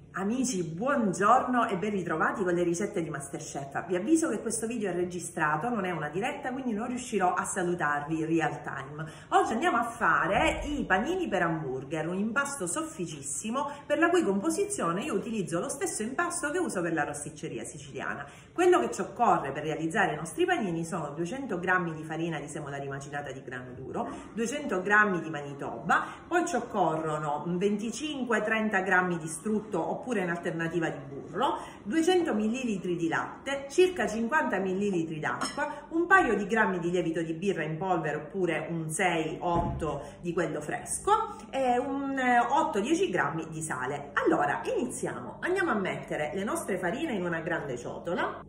Amici, buongiorno e ben ritrovati con le ricette di MasterChef. Vi avviso che questo video è registrato, non è una diretta, quindi non riuscirò a salutarvi in real time. Oggi andiamo a fare i panini per hamburger, un impasto sofficissimo per la cui composizione io utilizzo lo stesso impasto che uso per la rosticceria siciliana. Quello che ci occorre per realizzare i nostri panini sono 200 g di farina di semola rimacinata di grano duro, 200 g di manitoba, poi ci occorrono 25-30 g di strutto oppure in alternativa di burro, 200 ml di latte, circa 50 ml d'acqua, un paio di grammi di lievito di birra in polvere oppure un 6-8 di quello fresco e un 8-10 grammi di sale. Allora iniziamo, andiamo a mettere le nostre farine in una grande ciotola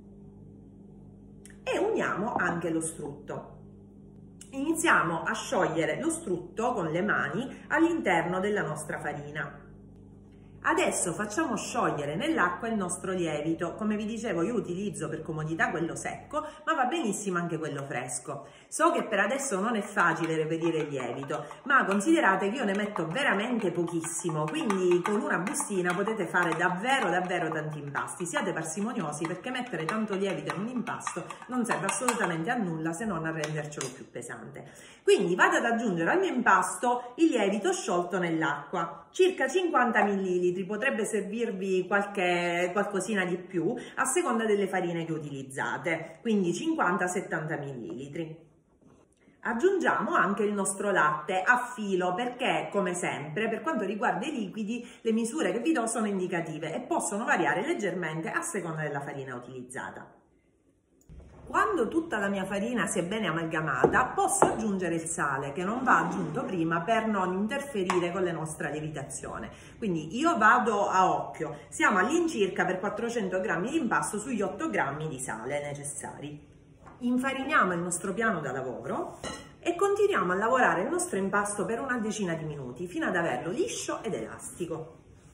e uniamo anche lo strutto. Iniziamo a sciogliere lo strutto con le mani all'interno della nostra farina. Adesso facciamo sciogliere nell'acqua il nostro lievito. Come vi dicevo, io utilizzo per comodità quello secco, ma va benissimo anche quello fresco. So che per adesso non è facile reperire il lievito, ma considerate che io ne metto veramente pochissimo, quindi con una bustina potete fare davvero tanti impasti. Siate parsimoniosi, perché mettere tanto lievito in un impasto non serve assolutamente a nulla se non a rendercelo più pesante. Quindi vado ad aggiungere al mio impasto il lievito sciolto nell'acqua, circa 50 ml. Potrebbe servirvi qualcosina di più a seconda delle farine che utilizzate, quindi 50-70 ml. Aggiungiamo anche il nostro latte a filo perché, come sempre, per quanto riguarda i liquidi, le misure che vi do sono indicative e possono variare leggermente a seconda della farina utilizzata. Quando tutta la mia farina si è bene amalgamata, posso aggiungere il sale che non va aggiunto prima per non interferire con la nostra lievitazione. Quindi io vado a occhio, siamo all'incirca per 400 g di impasto sugli 8 g di sale necessari. Infariniamo il nostro piano da lavoro e continuiamo a lavorare il nostro impasto per una decina di minuti fino ad averlo liscio ed elastico.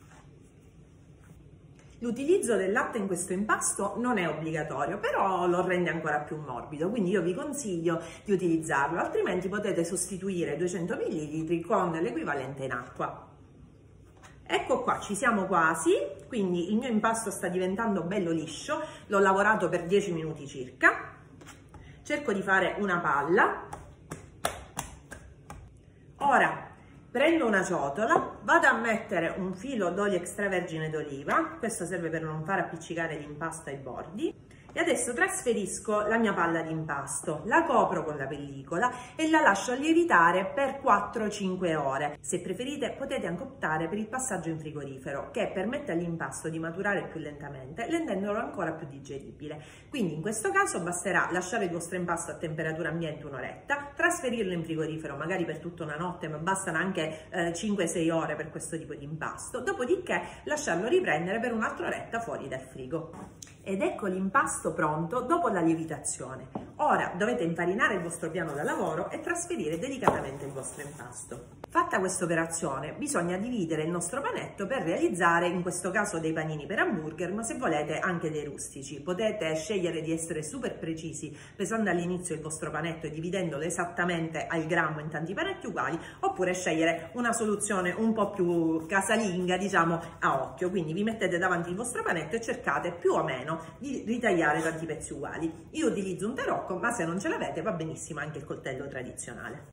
L'utilizzo del latte in questo impasto non è obbligatorio, però lo rende ancora più morbido, quindi io vi consiglio di utilizzarlo, altrimenti potete sostituire 200 ml con l'equivalente in acqua. Ecco qua, ci siamo quasi, quindi il mio impasto sta diventando bello liscio, l'ho lavorato per 10 minuti circa. Cerco di fare una palla. Ora prendo una ciotola, vado a mettere un filo d'olio extravergine d'oliva, questo serve per non far appiccicare l'impasto ai bordi, e adesso trasferisco la mia palla di impasto, la copro con la pellicola e la lascio lievitare per 4-5 ore. Se preferite potete anche optare per il passaggio in frigorifero, che permette all'impasto di maturare più lentamente, rendendolo ancora più digeribile. Quindi in questo caso basterà lasciare il vostro impasto a temperatura ambiente un'oretta, trasferirlo in frigorifero magari per tutta una notte, ma bastano anche 5-6 ore per questo tipo di impasto, dopodiché lasciarlo riprendere per un'altra oretta fuori dal frigo. Ed ecco l'impasto pronto dopo la lievitazione. Ora dovete infarinare il vostro piano da lavoro e trasferire delicatamente il vostro impasto. Fatta questa operazione bisogna dividere il nostro panetto per realizzare in questo caso dei panini per hamburger, ma se volete anche dei rustici. Potete scegliere di essere super precisi pesando all'inizio il vostro panetto e dividendolo esattamente al grammo in tanti panetti uguali, oppure scegliere una soluzione un po' più casalinga, diciamo a occhio. Quindi vi mettete davanti il vostro panetto e cercate più o meno di ritagliare tanti pezzi uguali. Io utilizzo un tarocco, ma se non ce l'avete va benissimo anche il coltello tradizionale.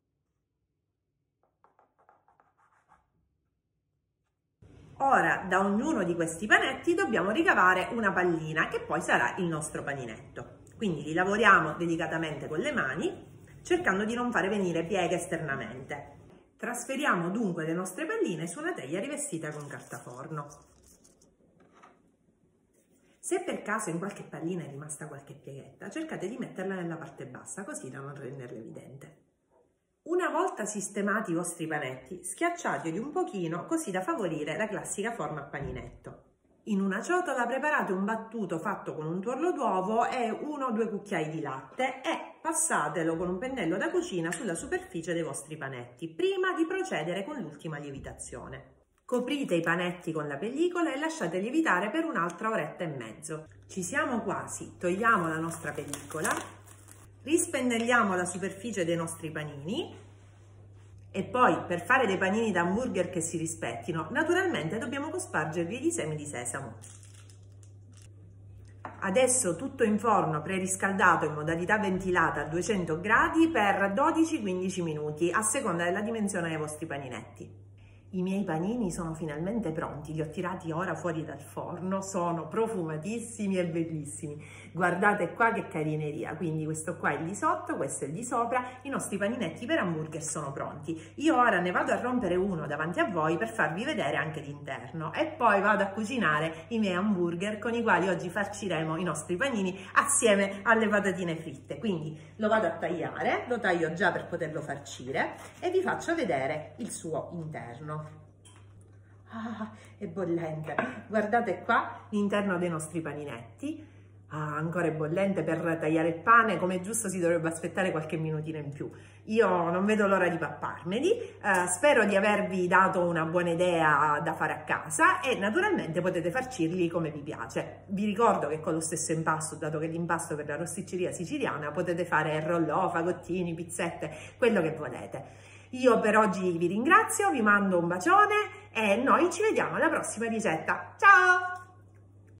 Ora da ognuno di questi panetti dobbiamo ricavare una pallina che poi sarà il nostro paninetto. Quindi li lavoriamo delicatamente con le mani, cercando di non fare venire pieghe esternamente. Trasferiamo dunque le nostre palline su una teglia rivestita con carta forno. Se per caso in qualche pallina è rimasta qualche pieghetta, cercate di metterla nella parte bassa, così da non renderla evidente. Una volta sistemati i vostri panetti, schiacciateli un pochino così da favorire la classica forma a paninetto. In una ciotola preparate un battuto fatto con un tuorlo d'uovo e 1-2 cucchiai di latte e passatelo con un pennello da cucina sulla superficie dei vostri panetti, prima di procedere con l'ultima lievitazione. Coprite i panetti con la pellicola e lasciate lievitare per un'altra oretta e mezzo. Ci siamo quasi, togliamo la nostra pellicola, rispennelliamo la superficie dei nostri panini E poi per fare dei panini da hamburger che si rispettino, naturalmente dobbiamo cospargerli di semi di sesamo. Adesso tutto in forno preriscaldato in modalità ventilata a 200 gradi per 12-15 minuti, a seconda della dimensione dei vostri paninetti. I miei panini sono finalmente pronti, li ho tirati ora fuori dal forno, sono profumatissimi e bellissimi. Guardate qua che carineria, quindi questo qua è il di sotto, questo è il di sopra, i nostri paninetti per hamburger sono pronti. Io ora ne vado a rompere uno davanti a voi per farvi vedere anche l'interno e poi vado a cucinare i miei hamburger con i quali oggi farciremo i nostri panini assieme alle patatine fritte. Quindi lo vado a tagliare, lo taglio già per poterlo farcire e vi faccio vedere il suo interno. Ah, è bollente, guardate qua l'interno dei nostri paninetti. Ah, ancora è bollente. Per tagliare il pane, come giusto, si dovrebbe aspettare qualche minutino in più. Io non vedo l'ora di papparmeli, spero di avervi dato una buona idea da fare a casa e naturalmente potete farcirli come vi piace. Vi ricordo che con lo stesso impasto, dato che l'impasto per la rosticceria siciliana, potete fare rollò, fagottini, pizzette, quello che volete. Io per oggi vi ringrazio, vi mando un bacione e noi ci vediamo alla prossima ricetta. Ciao!